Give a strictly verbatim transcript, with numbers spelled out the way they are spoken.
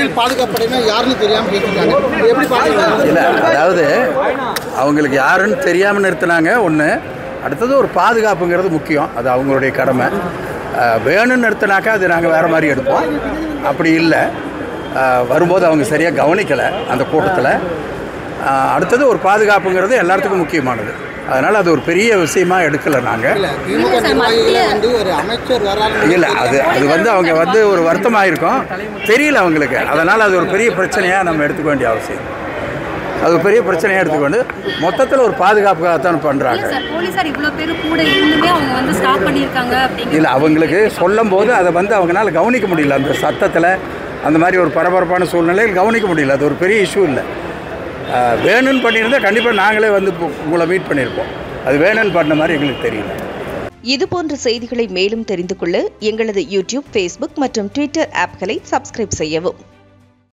காவல் பாதுகாப்படையினா யாருன்னு தெரியாமல் கேட்டுருக்காங்க, எப்படி பார்க்குறீங்க? இல்லை, அதாவது அவங்களுக்கு யாருன்னு தெரியாமல் நிறுத்தினாங்க ஒன்று. அடுத்தது ஒரு பாதுகாப்புங்கிறது முக்கியம், அது அவங்களுடைய கடமை. வேணும்னு நிறுத்தினாக்கா அது நாங்கள் வேறு மாதிரி எடுப்போம். அப்படி இல்லை, வரும்போது அவங்க சரியாக கவனிக்கலை அந்த கூட்டத்தில். அடுத்தது ஒரு பாதுகாப்புங்கிறது எல்லாத்துக்கும் முக்கியமானது. அதனால் அது ஒரு பெரிய விஷயமா எடுக்கலை நாங்கள். இல்லை, அது அது வந்து அவங்க வந்து ஒரு வருத்தமாக இருக்கும், தெரியல அவங்களுக்கு. அதனால் அது ஒரு பெரிய பிரச்சனையாக நம்ம எடுத்துக்க வேண்டிய அவசியம். அது ஒரு பெரிய பிரச்சனையாக எடுத்துக்கொண்டு மொத்தத்தில் ஒரு பாதுகாப்புக்காகத்தான் பண்ணுறாங்க. இல்லை, அவங்களுக்கு சொல்லும் போது அதை வந்து அவங்களால கவனிக்க முடியல. அந்த சத்தத்தில் அந்த மாதிரி ஒரு பரபரப்பான சூழ்நிலையில் கவனிக்க முடியல. அது ஒரு பெரிய இஷ்யூ இல்லை. வேணும்னு பண்ணியிருந்தால் கண்டிப்பாக நாங்களே வந்து உங்களை மீட் பண்ணியிருப்போம். அது வேணும்னு பண்ண மாதிரி எங்களுக்கு தெரியல. இதுபோன்ற செய்திகளை மேலும் தெரிந்து கொள்ள எங்களது யூடியூப், ஃபேஸ்புக் மற்றும் ட்விட்டர் ஆப்களை சப்ஸ்கிரைப் செய்யவும்.